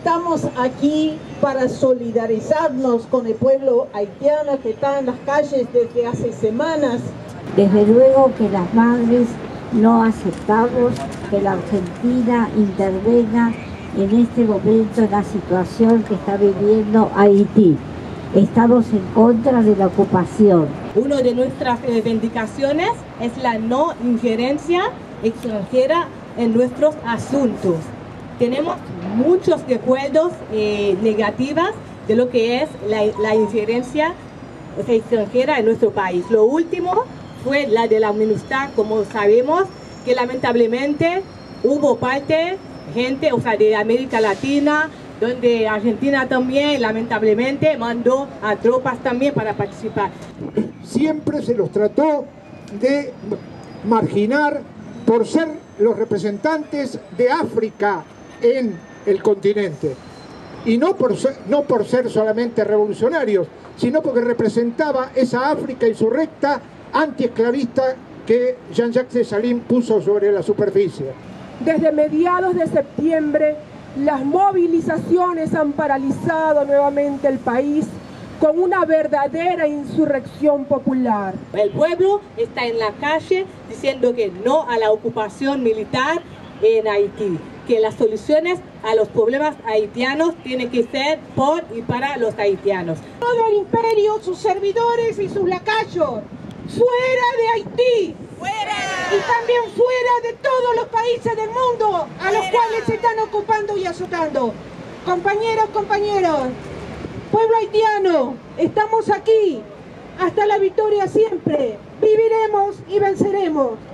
Estamos aquí para solidarizarnos con el pueblo haitiano que está en las calles desde hace semanas. Desde luego que las madres no aceptamos que la Argentina intervenga en este momento en la situación que está viviendo Haití. Estamos en contra de la ocupación. Una de nuestras reivindicaciones es la no injerencia extranjera en nuestros asuntos. Tenemos muchos recuerdos negativos de lo que es la injerencia extranjera en nuestro país. Lo último fue la de la MINUSTAH, como sabemos, que lamentablemente hubo gente, de América Latina, donde Argentina también lamentablemente mandó a tropas también para participar. Siempre se los trató de marginar por ser los representantes de África en el continente. Y no por ser solamente revolucionarios, sino porque representaba esa África insurrecta, antiesclavista que Jean-Jacques Dessalines puso sobre la superficie. Desde mediados de septiembre, las movilizaciones han paralizado nuevamente el país con una verdadera insurrección popular. El pueblo está en la calle diciendo que no a la ocupación militar en Haití, que las soluciones a los problemas haitianos tienen que ser por y para los haitianos. Todo el imperio, sus servidores y sus lacayos, fuera de Haití. ¡Fuera! Y también fuera de todos los países del mundo a los cuales se están ocupando y azotando. Compañeros, pueblo haitiano, estamos aquí hasta la victoria siempre. Viviremos y venceremos.